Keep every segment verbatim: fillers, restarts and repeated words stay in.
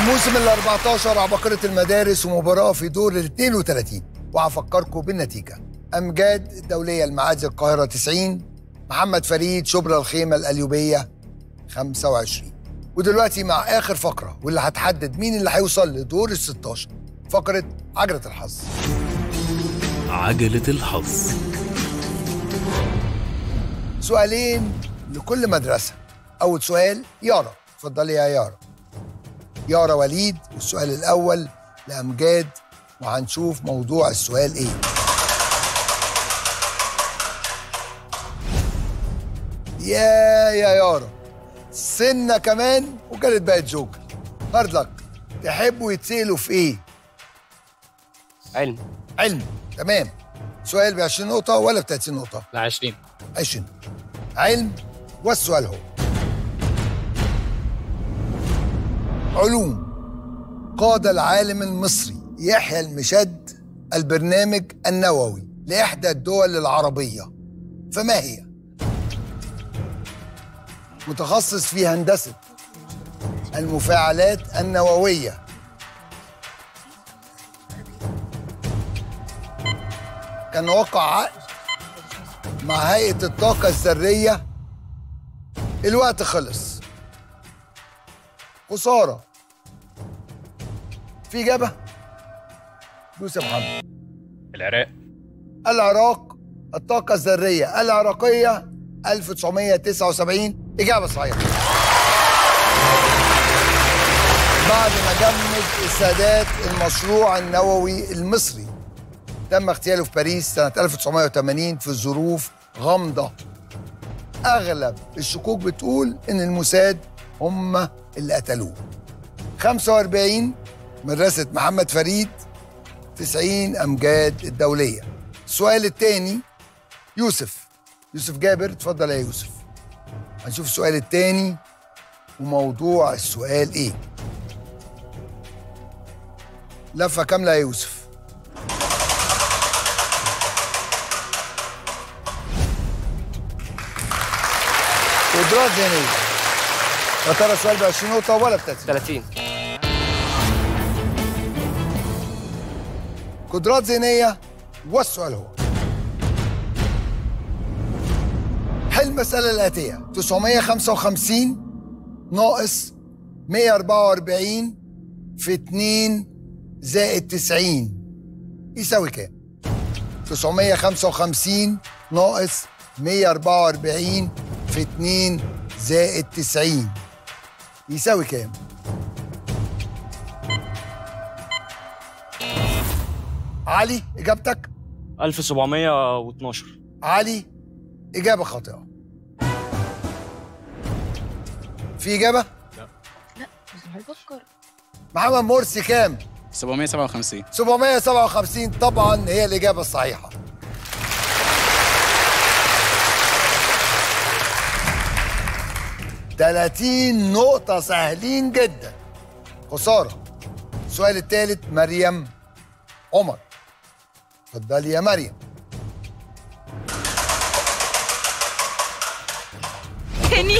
الموسم ال أربعتاشر عباقرة المدارس ومباراة في دور ال اثنين وثلاثين، وهفكركم بالنتيجة. أمجاد الدولية المعادي القاهرة تسعين، محمد فريد شبرا الخيمة القليوبية خمسة وعشرين. ودلوقتي مع آخر فقرة واللي هتحدد مين اللي هيوصل لدور ال ستاشر، فقرة عجلة الحظ. عجلة الحظ. سؤالين لكل مدرسة. أول سؤال يارا، اتفضلي يا يارا. يارا وليد، والسؤال الأول لأمجاد، وهنشوف موضوع السؤال إيه. يا يا يارا، سنة كمان وكانت بقت جوكر. هارد لك. تحبوا يتسألوا في إيه؟ علم. علم، تمام. سؤال ب عشرين نقطة ولا ب ثلاثين نقطة؟ لا عشرين. عشرين. علم، والسؤال هو علوم. قاد العالم المصري يحيى المشد البرنامج النووي لإحدى الدول العربية، فما هي؟ متخصص في هندسة المفاعلات النووية. كان وقع عقد مع هيئة الطاقة الذرية. الوقت خلص. خسارة. في إجابة؟ دوس يا محمد. العراق. العراق. الطاقة الذرية العراقية ألف وتسعمية وتسعة وسبعين، إجابة صحيحة. بعد ما جمد السادات المشروع النووي المصري، تم اغتياله في باريس سنة ألف وتسعمية وتمانين في ظروف غامضة. أغلب الشكوك بتقول إن الموساد هم اللي قتلوه. خمسة وأربعين مدرسة محمد فريد، تسعين أمجاد الدولية. السؤال الثاني يوسف. يوسف جابر، اتفضل يا يوسف. هنشوف السؤال الثاني وموضوع السؤال إيه. لفة كاملة يا يوسف. قدرات ذهنية. يا ترى السؤال ب عشرين نقطة ولا ب ثلاثين؟ قدرات ذهنية، والسؤال هو حل المسألة الآتية: تسعمية وخمسة وخمسين ناقص مية وأربعة وأربعين في اتنين زائد تسعين يساوي كام؟ تسعمية وخمسة وخمسين ناقص مية وأربعة وأربعين في اتنين زائد تسعين يساوي كام؟ علي، إجابتك؟ ألف وسبعمية واتناشر. علي، إجابة خاطئة. في إجابة؟ لا. لا مش هفكر. محمد مرسي كام؟ سبعمية وسبعة وخمسين. سبعمية وسبعة وخمسين طبعا هي الإجابة الصحيحة. ثلاثين نقطة، سهلين جدا. خسارة. السؤال الثالث مريم عمر، اتفضلي يا مريم. تاني.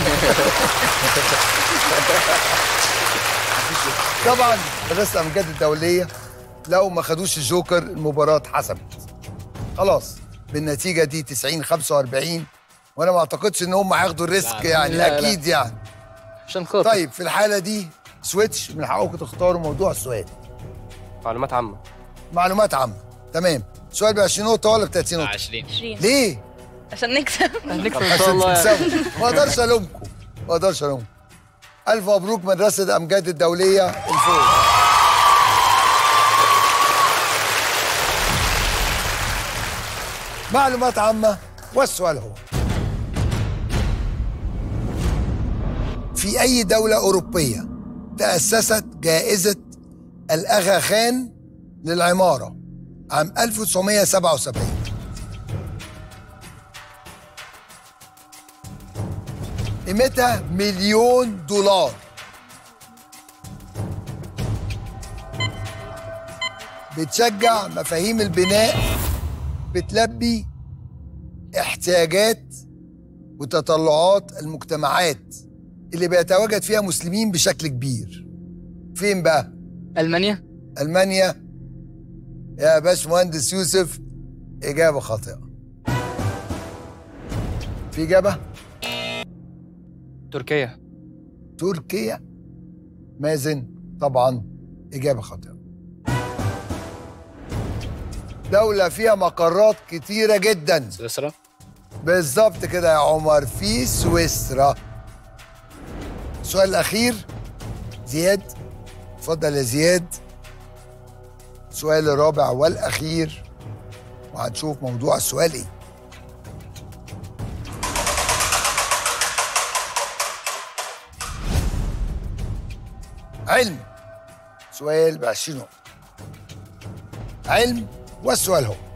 طبعا مدرسة أمجاد الدولية لو ما خدوش الجوكر المباراة اتحسمت. خلاص بالنتيجة دي تسعين خمسة وأربعين، وأنا ما أعتقدش إن هم هياخدوا الريسك يعني. لا أكيد لا. يعني. عشان خاطر. طيب في الحالة دي سويتش، من حقكم تختاروا موضوع السؤال. معلومات عامة. معلومات عامة، تمام. سؤال ب عشرين نقطة ولا ب ثلاثين نقطة؟ عشرين. عشرين. ليه؟ عشان نكسب. هنكسب ان شاء عشان الله يعني. تكسبوا. ما اقدرش الومكم، ما اقدرش الومكم. ألف مبروك مدرسة أمجاد الدولية الفوز. معلومات عامة، والسؤال هو في أي دولة أوروبية تأسست جائزة الأغا خان للعمارة عام ألف وتسعمية وسبعة وسبعين؟ قيمتها مليون دولار. بتشجع مفاهيم البناء، بتلبي احتياجات وتطلعات المجتمعات اللي بيتواجد فيها مسلمين بشكل كبير. فين بقى؟ المانيا. المانيا يا باشمهندس يوسف، اجابه خاطئه. في اجابه؟ تركيا. تركيا. مازن طبعا اجابه خاطئه. دوله فيها مقرات كتيره جدا. سويسرا. بالظبط كده يا عمر، في سويسرا. السؤال الاخير زياد، اتفضل يا زياد. السؤال الرابع والاخير، وهنشوف موضوع السؤال ايه. علم. سؤال ب عشرين نقطة. علم، والسؤال هو: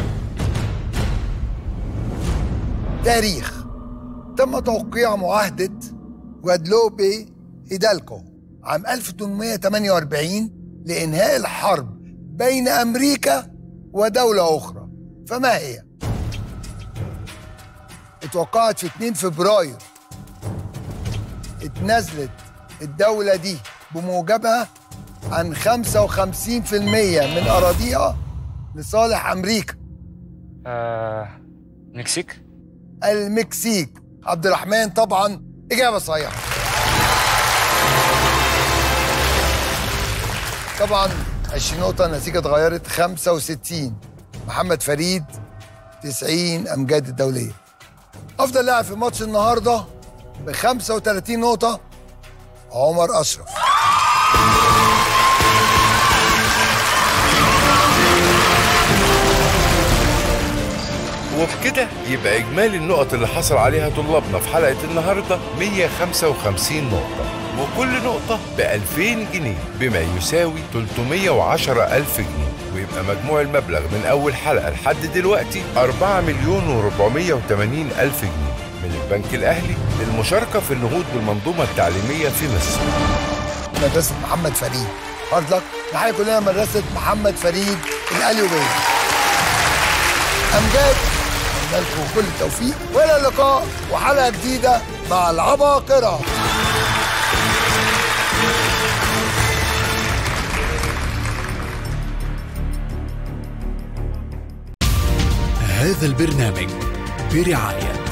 تاريخ تم توقيع معاهدة غوادلوبي هيدالكو عام ألف وثمانمائة وثمانية وأربعين لإنهاء الحرب بين أمريكا ودولة أخرى، فما هي؟ اتوقعت في اتنين فبراير. اتنازلت الدولة دي بموجبها عن خمسة وخمسين في المية من أراضيها لصالح أمريكا. آه... مكسيك. المكسيك. عبد الرحمن طبعا إجابة صحيحة. طبعا عشرين نقطة، النتيجة اتغيرت خمسة وستين. محمد فريد تسعين، أمجاد الدولية. أفضل لاعب في ماتش النهاردة ب خمسة وثلاثين نقطة عمر أشرف. وبكده يبقى إجمالي النقط اللي حصل عليها طلابنا في حلقة النهاردة مية وخمسة وخمسين نقطة، وكل نقطة ب ألفين جنيه بما يساوي ثلاثمائة وعشرة ألف جنيه، ويبقى مجموع المبلغ من أول حلقة لحد دلوقتي أربعة مليون وأربعمائة وثمانين ألف جنيه من البنك الأهلي للمشاركة في النهوض بالمنظومة التعليمية في مصر. مدرسة محمد فريد، هارد لك. نحيي كلنا مدرسة محمد فريد القليوبية. أمجاد، أتمنى لكم كل التوفيق، وإلى اللقاء وحلقة جديدة مع العباقرة. هذا البرنامج برعاية